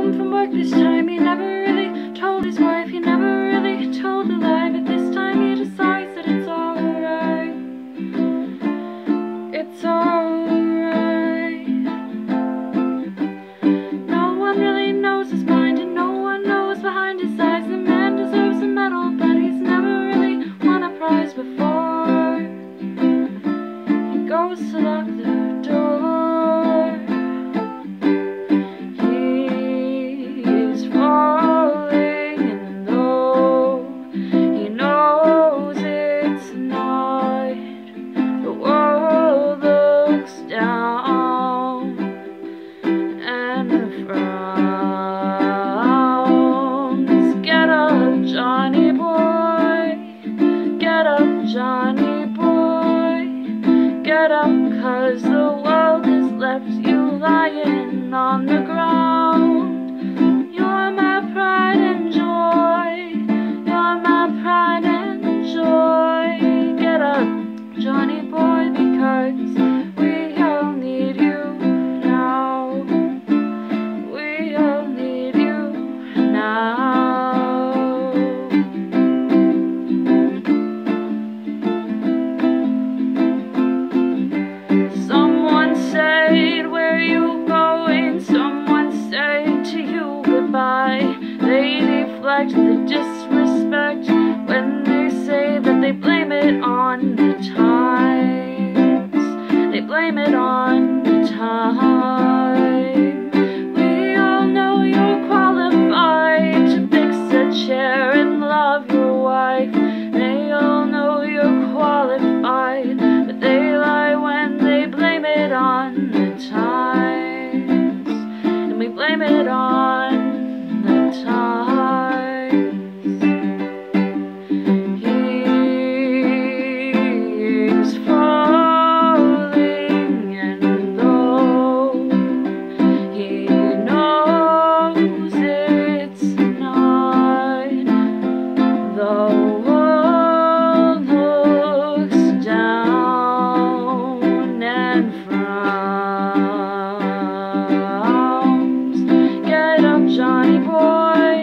home from work this time. He never really told his wife, he never really told a lie, but this time he decides that it's alright. It's alright. No one really knows his mind, and no one knows behind his eyes. The man deserves a medal, but he's never really won a prize before. He goes to lock the door. Johnny boy, get up, 'cause the world has left you lying on the ground. You're my pride and joy, you're my pride and joy. Get up, Johnny boy, because we all need you now. We all need you now. They deflect the disrespect when they say that they blame it on the times. They blame it on the time. We all know you're qualified to fix a chair and love your wife. They all know you're qualified, but they lie when they blame it on the times. And we blame it on times. He's falling, and though he knows it's not, the world looks down and frowns. Get up, Johnny boy.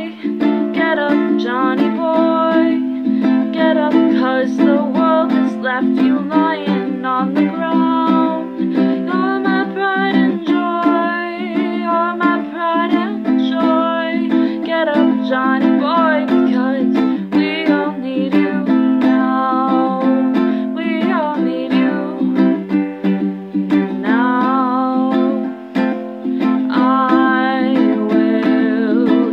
Johnny boy, get up, 'cause the world has left you lying on the ground. You're my pride and joy, you're my pride and joy. Get up, Johnny boy, because we all need you now. We all need you now. I will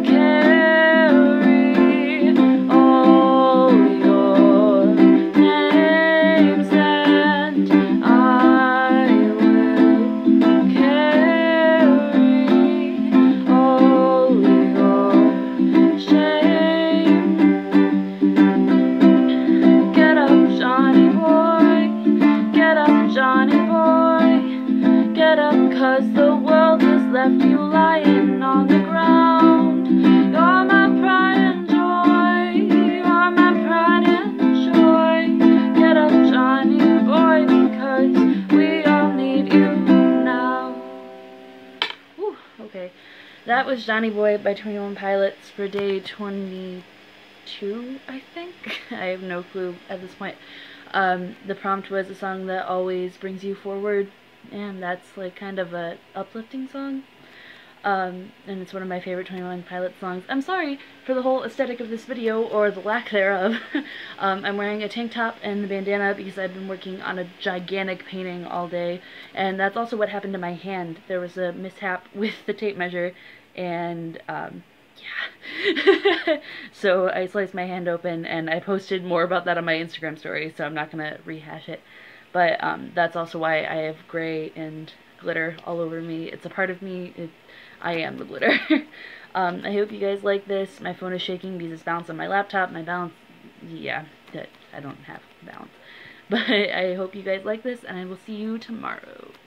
carry all your names, and I will carry all your shame. Get up, Johnny boy, get up, Johnny boy, get up, 'cause the world has left you lying on the ground. You're my pride and joy, you're my pride and joy. Get up, Johnny boy, because we all need you now. Whew, okay. That was Johnny Boy by 21 Pilots for day 22, I think. I have no clue at this point. The prompt was a song that always brings you forward, and that's like kind of a uplifting song. And it's one of my favorite 21 Pilots songs. I'm sorry for the whole aesthetic of this video, or the lack thereof. I'm wearing a tank top and a bandana because I've been working on a gigantic painting all day, and that's also what happened to my hand. There was a mishap with the tape measure, and yeah. So I sliced my hand open, and I posted more about that on my Instagram story, so I'm not gonna rehash it. But that's also why I have gray and glitter all over me. It's a part of me. I am the glitter. I hope you guys like this. My phone is shaking because it's bounced on my laptop. My balance, yeah, I don't have balance. But I hope you guys like this, and I will see you tomorrow.